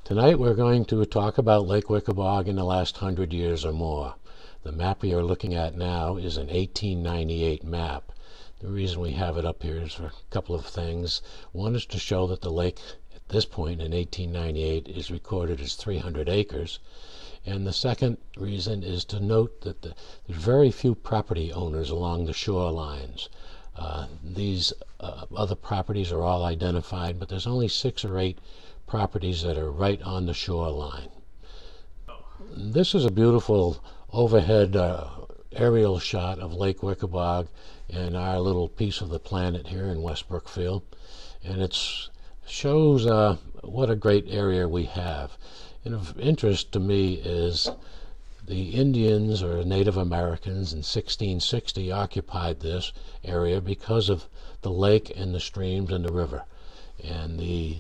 Tonight we're going to talk about Lake Wickaboag in the last 100 years or more. The map we are looking at now is an 1898 map. The reason we have it up here is for a couple of things. One is to show that the lake at this point in 1898 is recorded as 300 acres. And the second reason is to note that there's very few property owners along the shorelines. These other properties are all identified, but there's only 6 or 8 properties that are right on the shoreline. This is a beautiful overhead aerial shot of Lake Wickaboag and our little piece of the planet here in West Brookfield, and it shows what a great area we have. And of interest to me is the Indians or Native Americans in 1660 occupied this area because of the lake and the streams and the river and the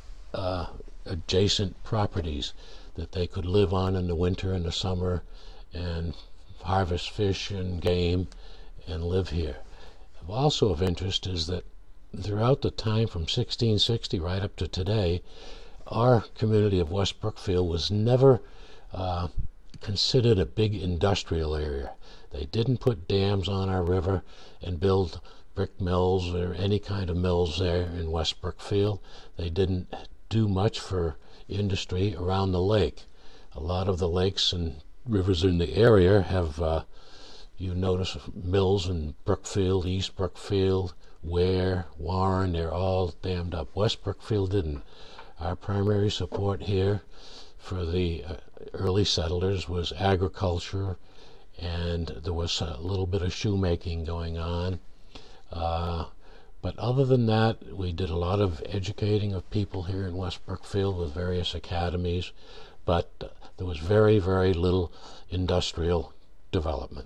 adjacent properties that they could live on in the winter and the summer and harvest fish and game and live here. Also of interest is that throughout the time from 1660 right up to today, our community of West Brookfield was never considered a big industrial area. They didn't put dams on our river and build brick mills or any kind of mills there in West Brookfield. They didn't do much for industry around the lake. A lot of the lakes and rivers in the area have, you notice, mills in Brookfield, East Brookfield, Ware, Warren, they're all dammed up. West Brookfield didn't. Our primary support here for the early settlers was agriculture, and there was a little bit of shoemaking going on. But other than that, we did a lot of educating of people here in West Brookfield with various academies, but there was very, very little industrial development.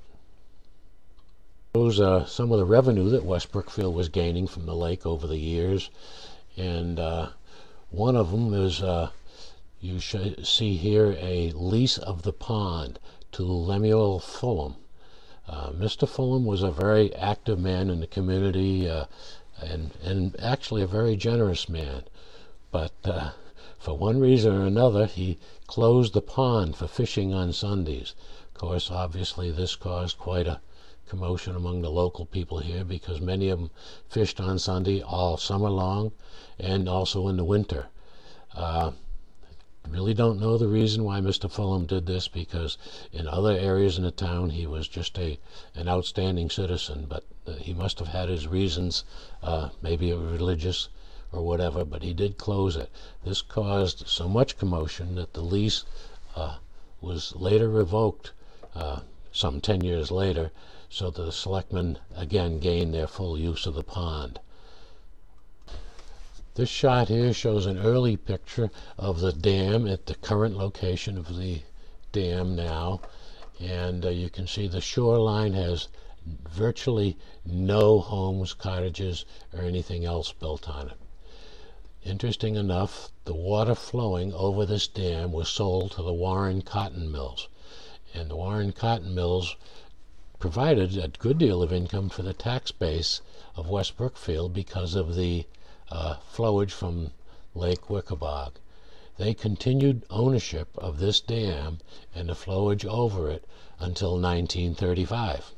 Those are some of the revenue that West Brookfield was gaining from the lake over the years, and one of them is, you see here, a lease of the pond to Lemuel Fulham. Mr. Fulham was a very active man in the community, and actually a very generous man, but for one reason or another he closed the pond for fishing on Sundays. Of course, obviously this caused quite a commotion among the local people here, because many of them fished on Sunday all summer long and also in the winter. Really don't know the reason why Mr. Fulham did this, because in other areas in the town he was just an outstanding citizen, but he must have had his reasons, maybe religious or whatever, but he did close it. This caused so much commotion that the lease was later revoked some 10 years later, so the selectmen again gained their full use of the pond. This shot here shows an early picture of the dam at the current location of the dam now, and you can see the shoreline has virtually no homes, cottages, or anything else built on it. Interesting enough, the water flowing over this dam was sold to the Warren cotton mills, and the Warren cotton mills provided a good deal of income for the tax base of West Brookfield because of the flowage from Lake Wickaboag. They continued ownership of this dam and the flowage over it until 1935.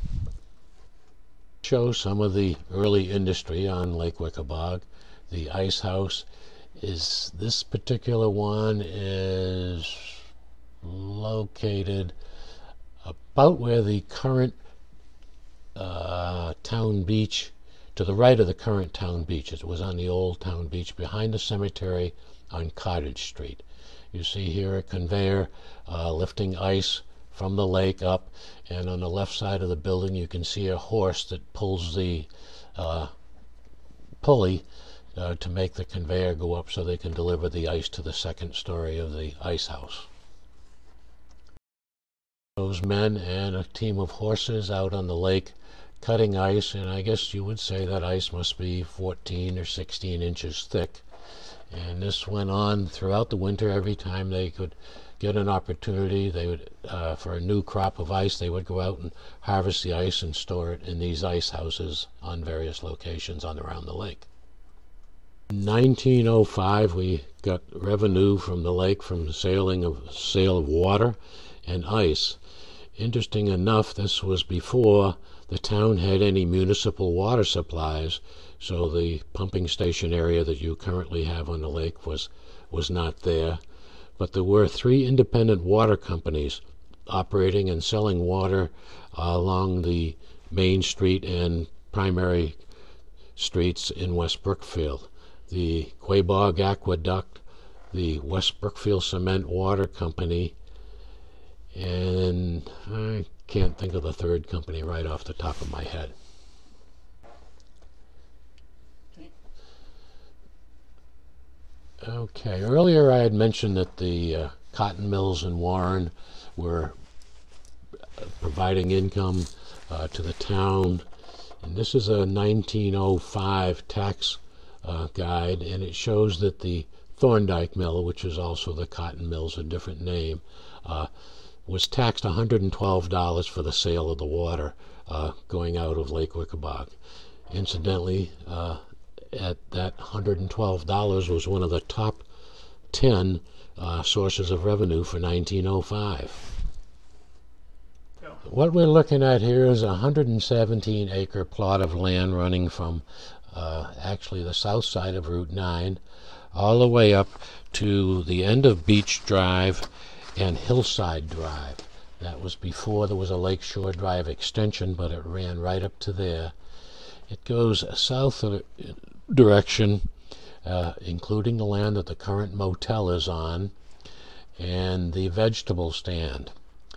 Shows some of the early industry on Lake Wickaboag. The ice house is, this particular one is located about where the current town beach, to the right of the current town beach. It was on the old town beach behind the cemetery on Cottage Street. You see here a conveyor lifting ice from the lake up, and on the left side of the building you can see a horse that pulls the pulley to make the conveyor go up so they can deliver the ice to the second story of the ice house. Those men and a team of horses out on the lake cutting ice, and I guess you would say that ice must be 14 or 16 inches thick. And this went on throughout the winter. Every time they could get an opportunity, they would, for a new crop of ice, they would go out and harvest the ice and store it in these ice houses on various locations on around the lake. In 1905, we got revenue from the lake from the sale of water and ice. Interesting enough, this was before the town had any municipal water supplies, so the pumping station area that you currently have on the lake was not there. But there were 3 independent water companies operating and selling water along the main street and primary streets in West Brookfield. The Quabog Aqueduct, the West Brookfield Cement Water Company, and I can't think of the third company right off the top of my head. Okay, earlier I had mentioned that the cotton mills in Warren were providing income to the town, and this is a 1905 tax guide, and it shows that the Thorndike Mill, which is also the cotton mill's a different name, was taxed $112 for the sale of the water going out of Lake Wickaboag. Incidentally, at that $112 was one of the top 10 sources of revenue for 1905. What we're looking at here is a 117-acre plot of land running from actually the south side of Route 9 all the way up to the end of Beach Drive and Hillside Drive. That was before there was a Lakeshore Drive extension, but it ran right up to there. It goes south direction, including the land that the current motel is on, and the vegetable stand.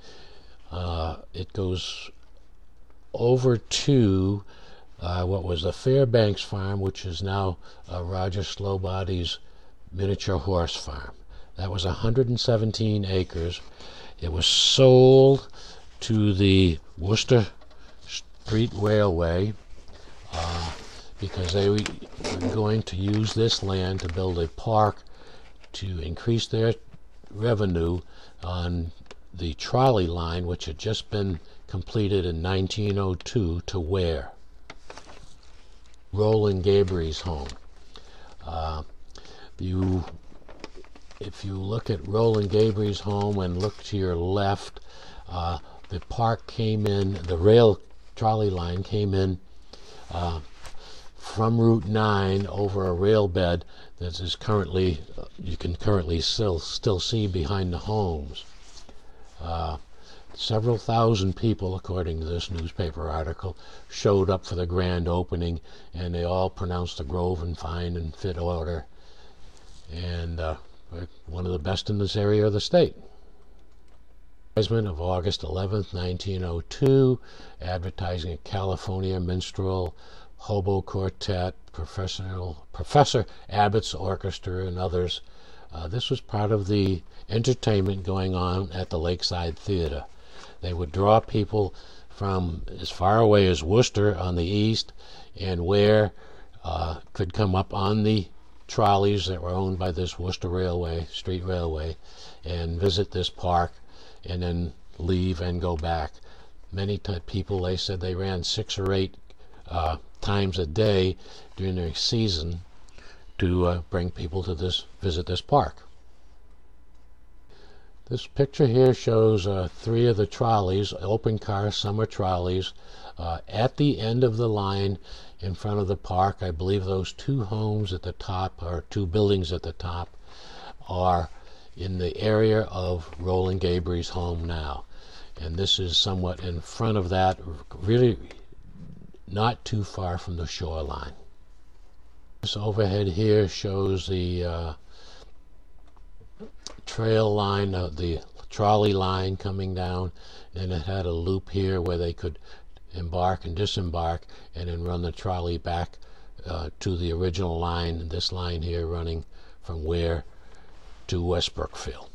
It goes over to what was the Fairbanks farm, which is now Roger Slowbody's miniature horse farm. That was 117 acres. It was sold to the Worcester Street Railway because they were going to use this land to build a park to increase their revenue on the trolley line, which had just been completed in 1902 to Ware, Roland Gabriel's home. If you look at Roland Gabriel's home and look to your left, the park came in, the rail trolley line came in from Route 9 over a rail bed that is currently, you can currently still see behind the homes. Several thousand people, according to this newspaper article, showed up for the grand opening, and they all pronounced the grove in fine and fit order, and one of the best in this area of the state. Advertisement of August 11th, 1902, advertising a California minstrel, hobo quartet, Professor Abbott's orchestra, and others. This was part of the entertainment going on at the Lakeside Theater. They would draw people from as far away as Worcester on the east, and Ware could come up on the trolleys that were owned by this Worcester Railway, Street Railway, and visit this park, and then leave and go back. Many people, they said they ran 6 or 8 times a day during their season to bring people to visit this park. This picture here shows 3 of the trolleys, open car summer trolleys, at the end of the line in front of the park. I believe those 2 homes at the top, or 2 buildings at the top, are in the area of Roland Gabriel's home now. And this is somewhat in front of that, really not too far from the shoreline. This overhead here shows the trail line, the trolley line coming down, and it had a loop here where they could embark and disembark and then run the trolley back to the original line, this line here running from Ware to West Brookfield.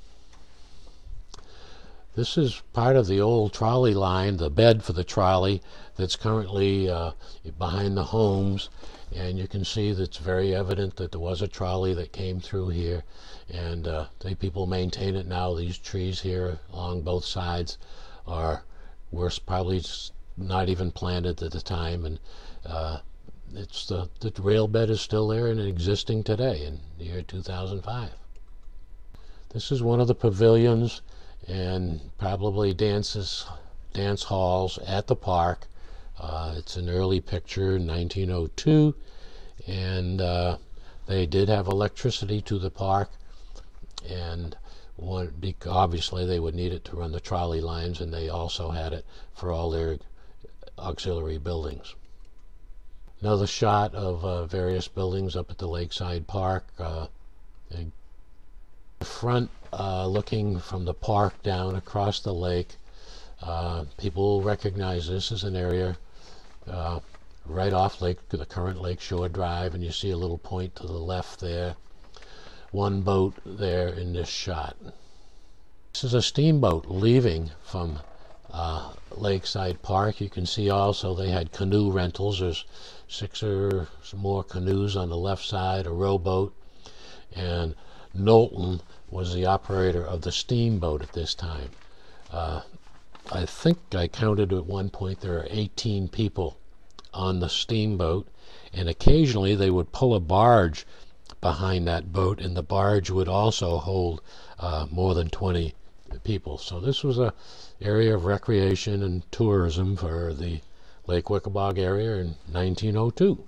This is part of the old trolley line, the bed for the trolley that's currently behind the homes, and you can see that it's very evident that there was a trolley that came through here, and the people maintain it now. These trees here along both sides were probably not even planted at the time, and the rail bed is still there and existing today in the year 2005. This is one of the pavilions and probably dance halls at the park. It's an early picture, 1902, and they did have electricity to the park, and obviously they would need it to run the trolley lines, and they also had it for all their auxiliary buildings. Another shot of various buildings up at the Lakeside Park. The front, looking from the park down across the lake, people recognize this as an area right off the current Lakeshore Drive, and you see a little point to the left there. One boat there in this shot. This is a steamboat leaving from Lakeside Park. You can see also they had canoe rentals. There's 6 or some more canoes on the left side, a rowboat, and Knowlton was the operator of the steamboat at this time. I think I counted at one point there are 18 people on the steamboat, and occasionally they would pull a barge behind that boat, and the barge would also hold more than 20 people. So this was a area of recreation and tourism for the Lake Wickaboag area in 1902.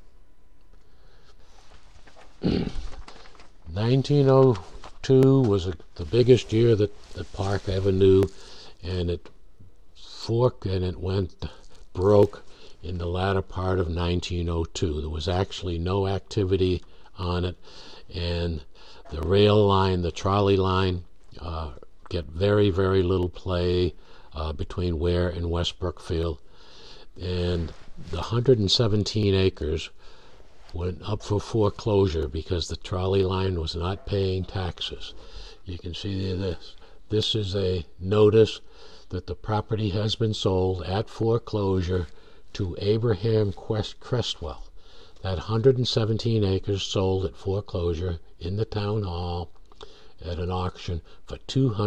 1902 was the biggest year that the park ever knew, and it forked and it went broke in the latter part of 1902. There was actually no activity on it, and the rail line, the trolley line, get very, very little play between Ware and West Brookfield, and the 117 acres went up for foreclosure because the trolley line was not paying taxes. You can see this. This is a notice that the property has been sold at foreclosure to Abraham Crestwell. That 117 acres sold at foreclosure in the town hall at an auction for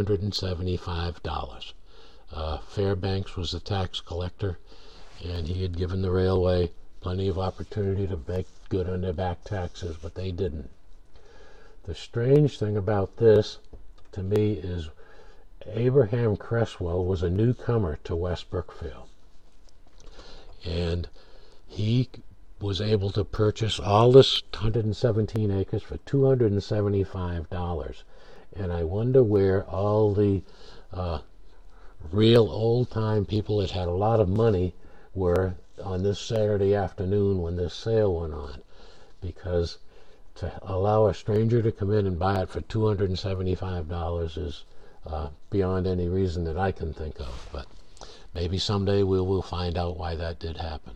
$275. Fairbanks was the tax collector, and he had given the railway plenty of opportunity to make good on their back taxes, but they didn't. The strange thing about this, to me, is Abraham Crestwell was a newcomer to West Brookfield, and he was able to purchase all this 117 acres for $275, and I wonder where all the real old-time people that had a lot of money were on this Saturday afternoon when this sale went on, because to allow a stranger to come in and buy it for $275 is beyond any reason that I can think of, but maybe someday we'll find out why that did happen.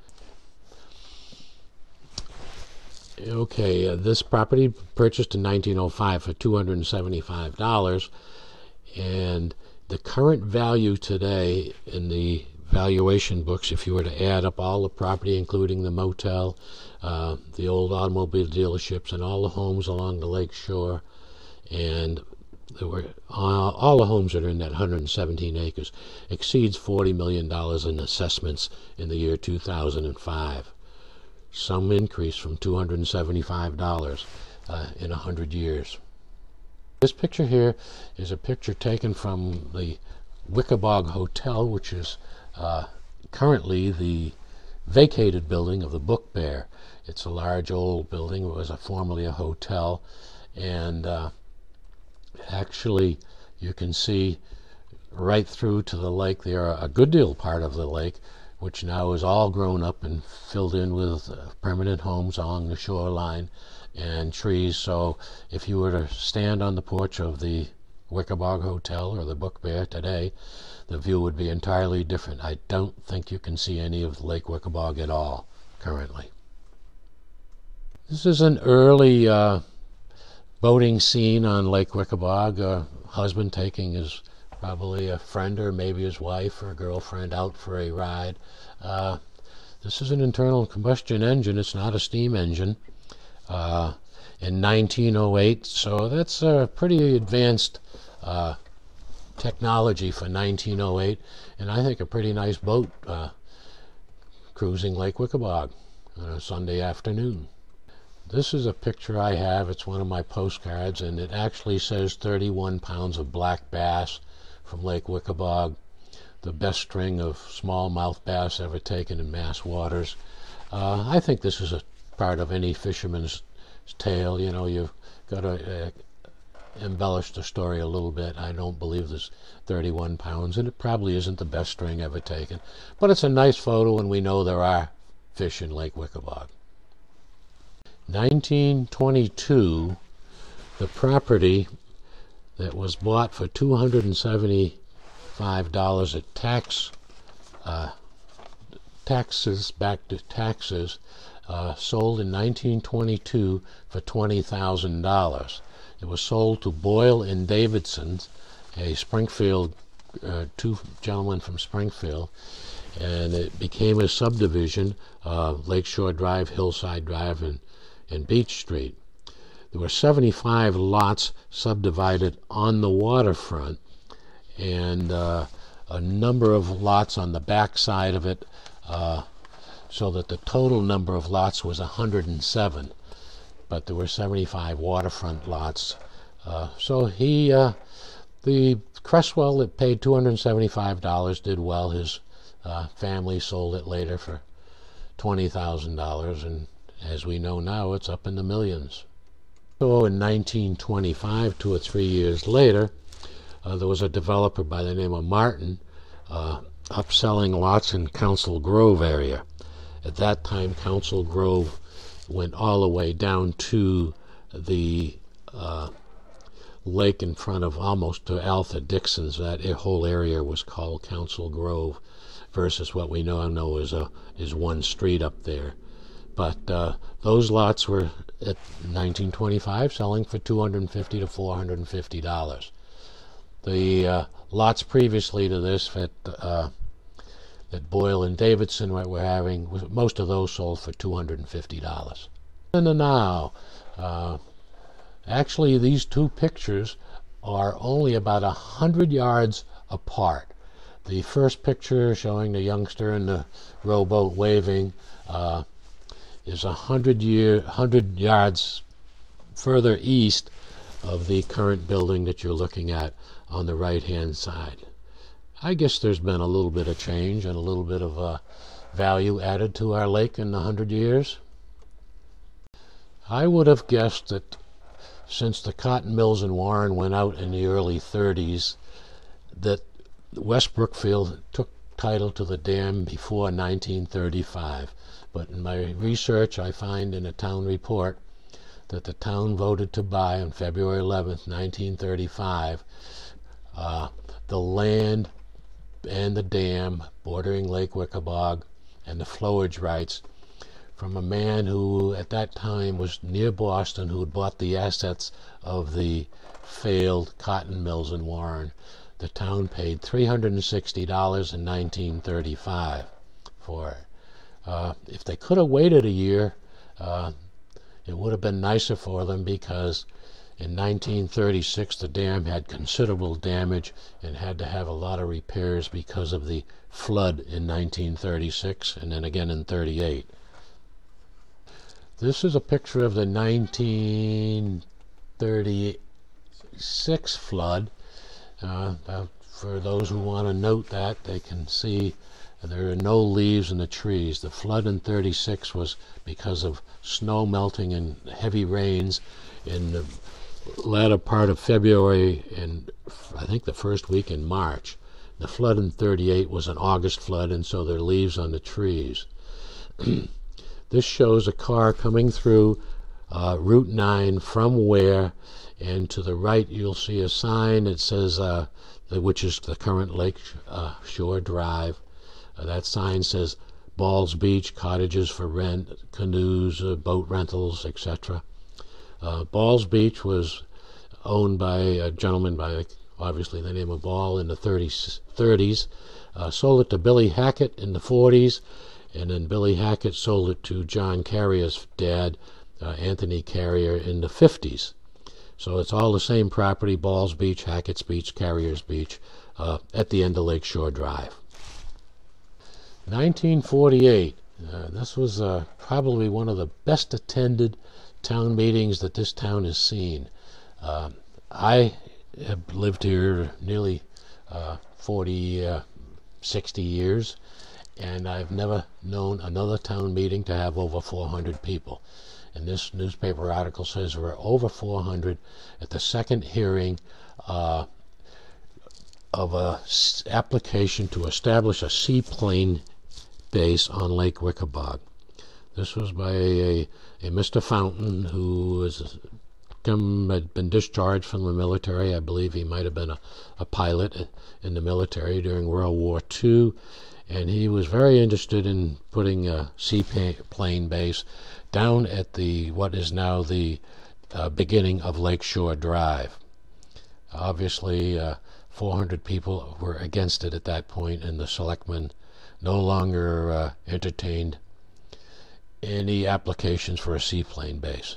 Okay, this property purchased in 1905 for $275, and the current value today in the valuation books, if you were to add up all the property, including the motel, the old automobile dealerships, and all the homes along the lake shore, and there were all the homes that are in that 117 acres, exceeds $40 million in assessments in the year 2005. Some increase from $275 in 100 years. This picture here is a picture taken from the Wickaboag Hotel, which is currently the vacated building of the Book Bear. It's a large old building. It was formerly a hotel, and actually you can see right through to the lake there, a good deal part of the lake, which now is all grown up and filled in with permanent homes along the shoreline and trees. So if you were to stand on the porch of the Wickaboag Hotel or the Book Bear today, the view would be entirely different. I don't think you can see any of Lake Wickaboag at all currently. This is an early boating scene on Lake Wickaboag. A husband taking his probably a friend or maybe his wife or girlfriend out for a ride. This is an internal combustion engine. It's not a steam engine. In 1908, so that's a pretty advanced technology for 1908, and I think a pretty nice boat cruising Lake Wickaboag. on a Sunday afternoon. This is a picture I have. It's one of my postcards, and it actually says 31 pounds of black bass from Lake Wickaboag, the best string of smallmouth bass ever taken in Mass waters. I think this is a part of any fisherman's tale. You know, you've got to embellish the story a little bit. I don't believe there's 31 pounds, and it probably isn't the best string ever taken. But it's a nice photo, and we know there are fish in Lake Wickaboag. 1922, the property that was bought for $275 at taxes back to taxes, sold in 1922 for $20,000. It was sold to Boyle and Davidson, a Springfield, two gentlemen from Springfield, and it became a subdivision of Lakeshore Drive, Hillside Drive, and Beach Street. There were 75 lots subdivided on the waterfront, and a number of lots on the back side of it, so that the total number of lots was 107. But there were 75 waterfront lots. So the Cresswell that paid $275 did well. His family sold it later for $20,000, and as we know now, it's up in the millions. So in 1925, 2 or 3 years later, there was a developer by the name of Martin upselling lots in Council Grove area. At that time, Council Grove went all the way down to the lake in front of almost to Altha Dixon's. That whole area was called Council Grove, versus what we now know is one street up there. But those lots were at 1925 selling for $250 to $450. The lots previously to this that Boyle and Davidson were having, most of those sold for $250. And now, actually, these two pictures are only about 100 yards apart. The first picture showing the youngster in the rowboat waving is 100 yards further east of the current building that you're looking at on the right-hand side. I guess there's been a little bit of change and a little bit of value added to our lake in 100 years. I would have guessed that since the cotton mills in Warren went out in the early 30s, that West Brookfield took title to the dam before 1935. But in my research, I find in a town report that the town voted to buy on February 11th, 1935, the land and the dam bordering Lake Wickaboag and the flowage rights from a man who at that time was near Boston, who had bought the assets of the failed cotton mills in Warren. The town paid $360 in 1935 for it. If they could have waited a year, it would have been nicer for them, because in 1936 the dam had considerable damage and had to have a lot of repairs because of the flood in 1936 and then again in 38. This is a picture of the 1936 flood. For those who want to note that, they can see there are no leaves in the trees. The flood in 36 was because of snow melting and heavy rains in the latter part of February and I think the first week in March. The flood in 38 was an August flood, and so there are leaves on the trees. This shows a car coming through Route 9 from Ware, and to the right you'll see a sign that says, which is the current Lake Shore Drive. That sign says Balls Beach, cottages for rent, canoes, boat rentals, etc. Balls Beach was owned by a gentleman by obviously the name of Ball in the 30s. Sold it to Billy Hackett in the 40s, and then Billy Hackett sold it to John Carrier's dad, Anthony Carrier, in the 50s. So it's all the same property: Balls Beach, Hackett's Beach, Carrier's Beach, at the end of Lake Shore Drive. 1948, This was probably one of the best attended town meetings that this town has seen. I have lived here nearly 60 years, and I've never known another town meeting to have over 400 people. And this newspaper article says there were over 400 at the second hearing of a application to establish a seaplane base on Lake Wickaboag. This was by a Mr. Fountain, who had been discharged from the military. I believe he might have been a pilot in the military during World War II, and he was very interested in putting a seaplane base down at what is now the beginning of Lakeshore Drive. Obviously, 400 people were against it at that point, and the selectmen no longer entertained any applications for a seaplane base.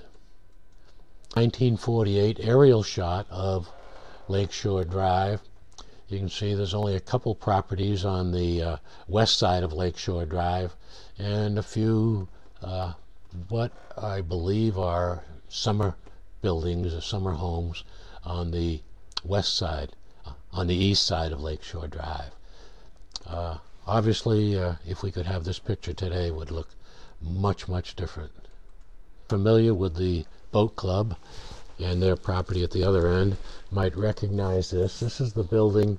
1948 aerial shot of Lakeshore Drive. You can see there's only a couple properties on the west side of Lakeshore Drive, and a few what I believe are summer buildings or summer homes on the west side, on the east side of Lakeshore Drive. Obviously, if we could have this picture today, it would look much, much different. Familiar with the boat club and their property at the other end might recognize this. This is the building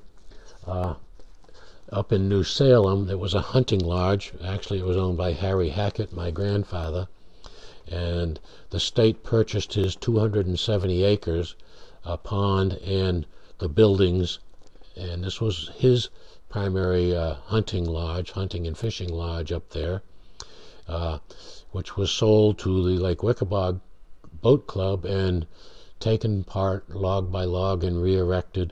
up in New Salem. It was a hunting lodge. Actually, it was owned by Harry Hackett, my grandfather, and the state purchased his 270 acres, a pond, and the buildings, and this was his primary hunting and fishing lodge up there, which was sold to the Lake Wickaboag Boat Club and taken apart log by log and re-erected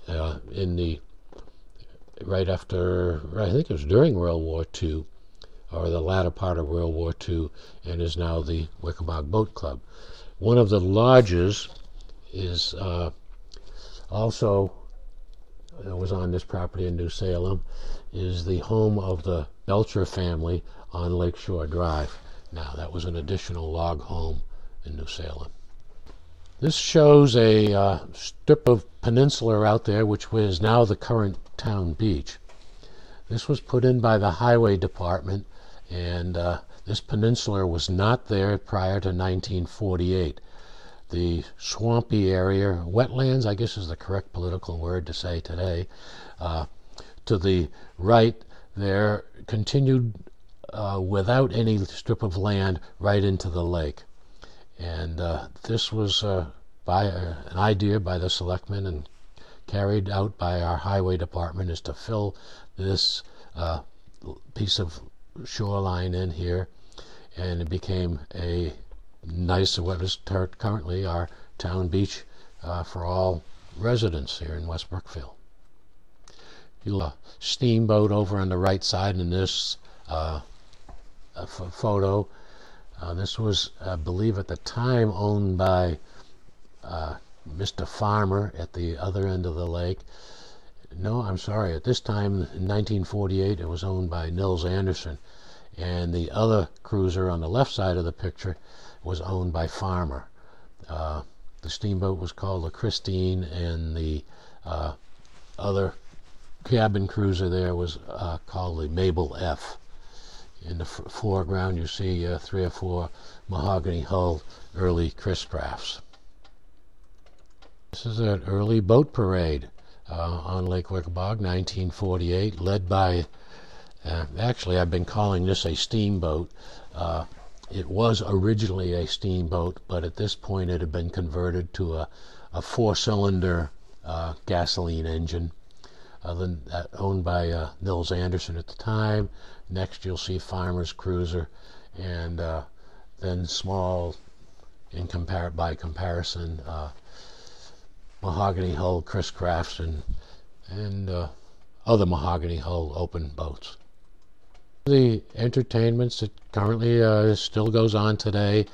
right after, I think it was during World War II, or the latter part of World War II, and is now the Wickaboag Boat Club. One of the lodges is also, that was on this property in New Salem, is the home of the Belcher family on Lakeshore Drive. Now, that was an additional log home in New Salem. This shows a strip of peninsula out there, which is now the current town beach. This was put in by the highway department, and this peninsula was not there prior to 1948. The swampy area, wetlands, I guess is the correct political word to say today, to the right there continued without any strip of land right into the lake. And this was by an idea by the selectmen and carried out by our highway department, is to fill this piece of shoreline in here, and it became a nice, what is currently our town beach for all residents here in West Brookfield. A steamboat over on the right side in this photo. This was, I believe, at the time owned by Mr. Farmer at the other end of the lake. No, I'm sorry, at this time in 1948 it was owned by Nils Anderson, and the other cruiser on the left side of the picture was owned by Farmer. The steamboat was called the Christine, and the other cabin cruiser there was called the Mabel F. In the foreground you see 3 or 4 mahogany hull early Chris crafts. This is an early boat parade on Lake Wickaboag, 1948, led by, actually I've been calling this a steamboat. It was originally a steamboat, but at this point it had been converted to a 4-cylinder gasoline engine, owned by Nils Anderson at the time. Next you'll see Farmer's cruiser, and then small, by comparison, mahogany hull Chris Crafts and other mahogany hull open boats. The entertainments that currently still goes on today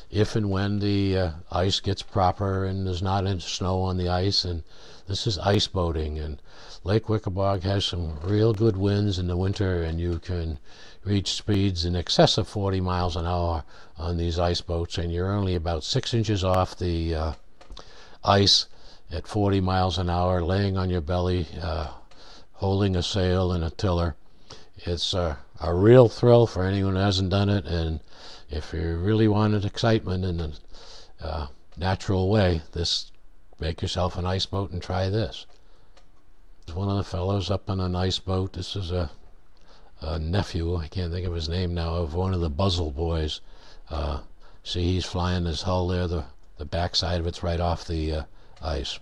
if and when the ice gets proper and there's not any snow on the ice. And this is ice boating, and Lake Wickaboag has some real good winds in the winter, and you can reach speeds in excess of 40 miles an hour on these ice boats, and you're only about 6 inches off the ice at 40 miles an hour, laying on your belly, holding a sail and a tiller. It's a real thrill for anyone who hasn't done it, and if you really wanted excitement in a natural way, make yourself an ice boat and try this. One of the fellows up on an ice boat. This is a nephew, I can't think of his name now, of one of the Buzzle boys. See, he's flying his hull there. The backside of it's right off the ice.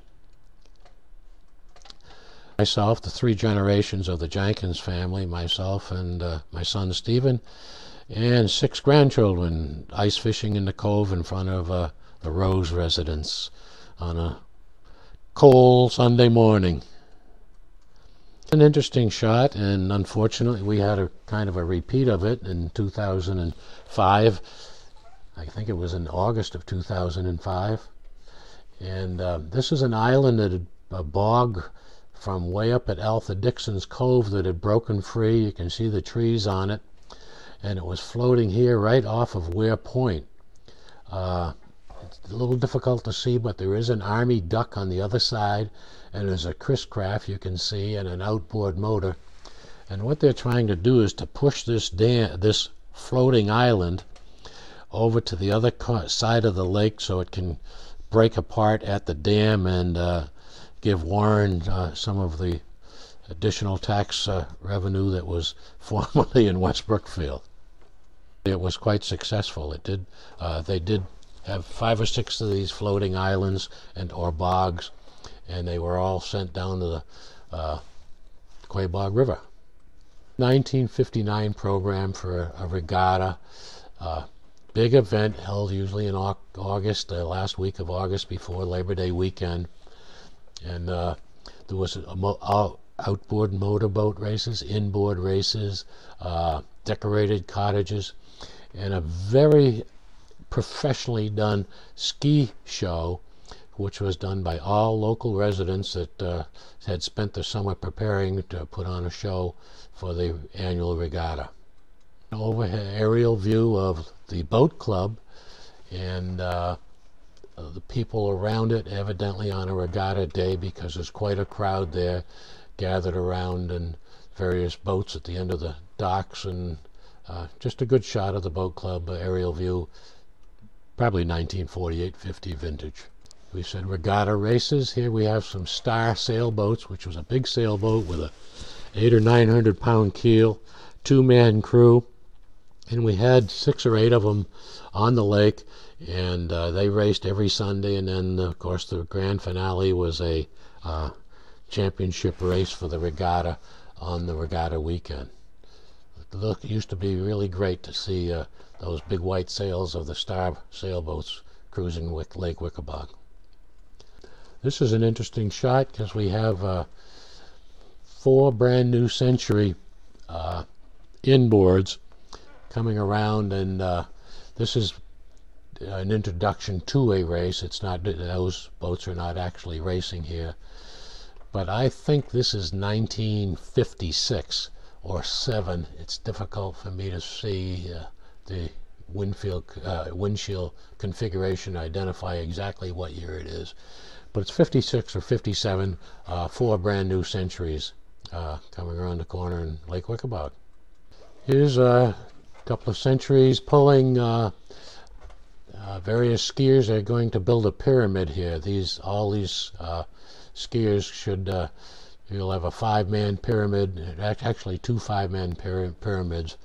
Myself, the 3 generations of the Jankins family, myself and my son Stephen, and 6 grandchildren ice fishing in the cove in front of the Rose residence on a cold Sunday morning. An interesting shot, and unfortunately we had a kind of a repeat of it in 2005. I think it was in August of 2005. And this is an island that had a bog from way up at Alpha Dixon's Cove that had broken free. You can see the trees on it, and it was floating here right off of Ware Point. It's a little difficult to see, but there is an Army duck on the other side, and there's a Chris craft you can see, and an outboard motor. And what they're trying to do is to push this floating island over to the other side of the lake so it can break apart at the dam and give Warren some of the additional tax revenue that was formerly in West Brookfield. It was quite successful. They did have 5 or 6 of these floating islands or bogs, and they were all sent down to the Quabog River. 1959 program for a regatta, big event held usually in August, the last week of August before Labor Day weekend, and there was outboard motorboat races, inboard races, decorated cottages, and a very professionally done ski show, which was done by all local residents that had spent the summer preparing to put on a show for the annual regatta. An overhead aerial view of the boat club and the people around it, evidently on a regatta day, because there's quite a crowd there gathered around and various boats at the end of the docks, and just a good shot of the boat club aerial view, probably 1948-50 vintage. We said regatta races. Here we have some Star sailboats, which was a big sailboat with a 800 or 900 pound keel, 2-man crew, and we had 6 or 8 of them on the lake, and they raced every Sunday. And then of course the grand finale was a championship race for the regatta on the regatta weekend. It used to be really great to see those big white sails of the Star sailboats cruising with Lake Wickaboag. This is an interesting shot because we have 4 brand new Century inboards coming around, and this is an introduction to a race. It's not, those boats are not actually racing here, but I think this is 1956 or 7. It's difficult for me to see the windshield configuration, identify exactly what year it is, but it's 56 or 57, 4 brand new Centuries coming around the corner in Lake Wickaboag. Here's a couple of Centuries pulling various skiers. Are going to build a pyramid here. All these skiers should, you'll have a 5-man pyramid, actually 2 5-man pyramids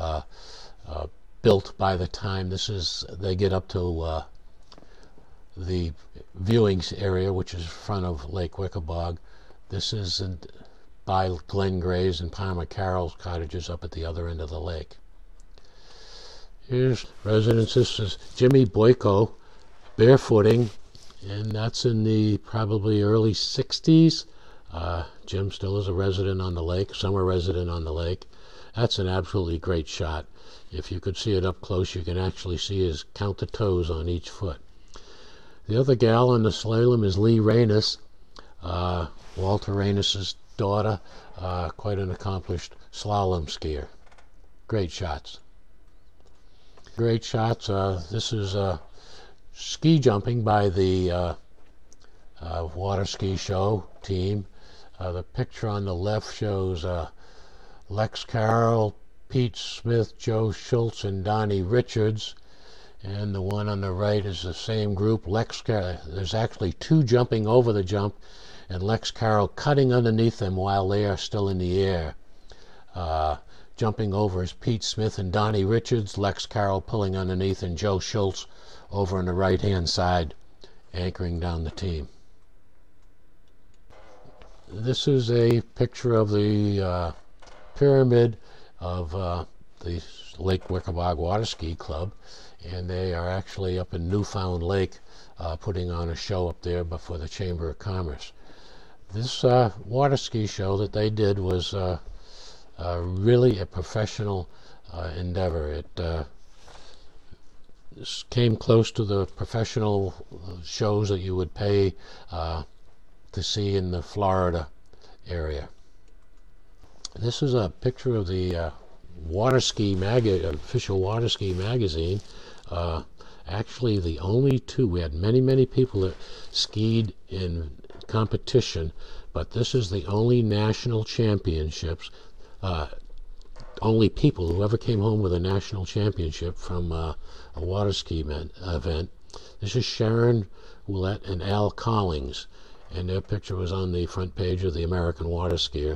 built by the time they get up to the viewing area, which is in front of Lake Wickaboag. This is by Glenn Gray's and Palmer Carroll's cottages up at the other end of the lake. Here's residence. This is Jimmy Boyko barefooting, and that's in the probably early 60s. Jim still is a resident on the lake, summer resident on the lake, That's an absolutely great shot. If you could see it up close, you can actually see his count the toes on each foot. The other gal on the slalom is Lee Reynes, Walter Reynes's daughter, quite an accomplished slalom skier. Great shots. Great shots. This is ski jumping by the water ski show team. The picture on the left shows Lex Carroll, Pete Smith, Joe Schultz, and Donnie Richards. And the one on the right is the same group. Lex Carroll. There's actually two jumping over the jump, and Lex Carroll cutting underneath them while they are still in the air. Jumping over is Pete Smith and Donnie Richards, Lex Carroll pulling underneath, and Joe Schultz over on the right-hand side, anchoring down the team. This is a picture of the pyramid of the Lake Wickaboag Water Ski Club, and they are actually up in Newfound Lake putting on a show up there for the Chamber of Commerce. This water ski show that they did was really a professional endeavor. It came close to the professional shows that you would pay to see in the Florida area. This is a picture of the water ski official water ski magazine. Actually, the only two. We had many people that skied in competition, but this is the only national championships. Only people who ever came home with a national championship from a water ski event. This is Sharon Willett and Al Collings, and their picture was on the front page of the American Water Skier.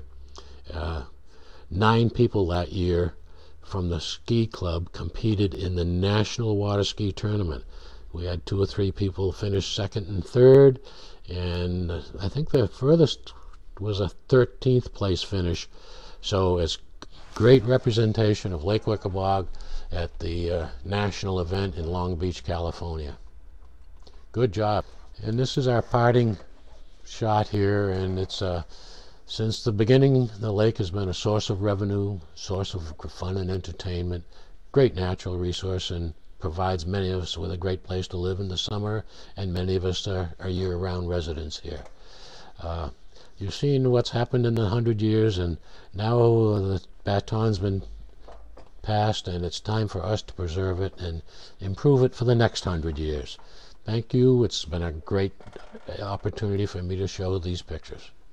9 people that year from the ski club competed in the National Water Ski Tournament. We had 2 or 3 people finish second and third, and I think the furthest was a 13th place finish. So it's great representation of Lake Wickaboag at the national event in Long Beach, California. Good job. And this is our parting shot here, and it's since the beginning, the lake has been a source of revenue, source of fun and entertainment, great natural resource, and provides many of us with a great place to live in the summer, and many of us are year-round residents here. You've seen what's happened in the 100 years, and now the baton's been passed, and it's time for us to preserve it and improve it for the next 100 years. Thank you. It's been a great opportunity for me to show these pictures.